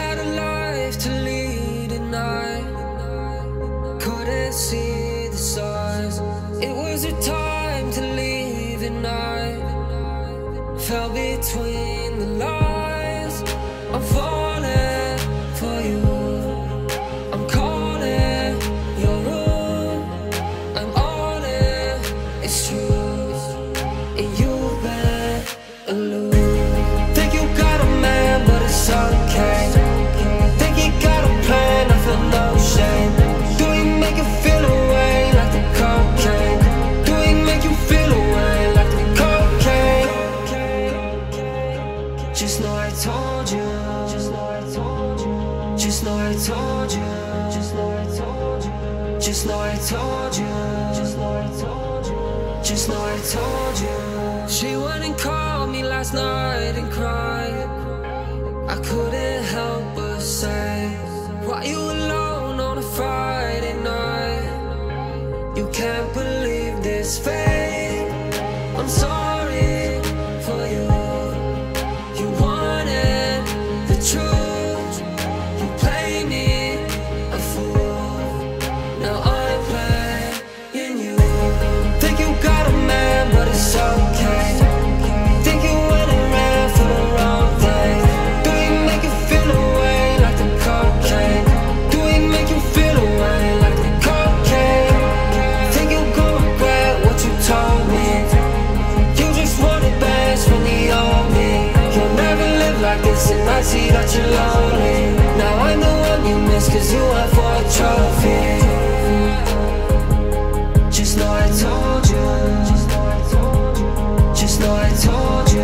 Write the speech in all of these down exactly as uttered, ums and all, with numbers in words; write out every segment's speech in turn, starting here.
had a life to lead at night. Couldn't see the stars. It was a time to leave at night. Fell between the lines. I'm falling for you. I'm calling your room. I'm all in, it's true. And you've been aloof. Think you got a man, but it's okay. Think you got a plan, I feel no shame. Do he make you feel away like the cocaine? Do he make you feel away like the cocaine? Just know I told you. Just know I told you. Just know I told you. Just know I told you. Just know I told you. Just know I told you. Just know I told you. She wouldn't call me last night and cry. I couldn't help but say, why you alone on a Friday night? You can't believe this fate. I'm sorry for you. You wanted the truth. You played me a fool. Now I'm playing you. Think you got a man, but it's okay. Think you went and ran for the wrong thing. Do he make you feel away like the cocaine? Do he make you feel away like the cocaine? Think you gon' regret what you told me? You just wanted best when he owed me. You'll never live like this, and I see that you're lonely. Now I'm the one you miss, cause you went for a trophy. Just know I told you. Just know I told you. Just know I told you.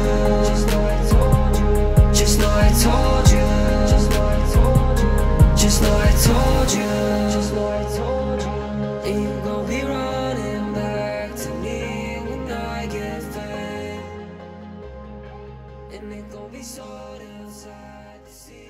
Just know I told you. Just know I told you. Just know I told you. Just know I told you. And you gon' be running back to me when I get fed. And it gon' be so damn sad to see.